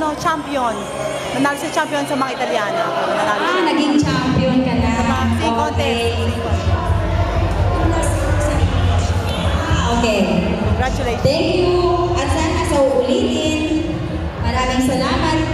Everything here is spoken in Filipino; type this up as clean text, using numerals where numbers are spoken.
champion. Nanalo siya champion sa mga Italiana. Nanalo siya. Naging champion ka na. Sing contest. Okay. Congratulations. Thank you. At sana sa uulitin. Maraming salamat.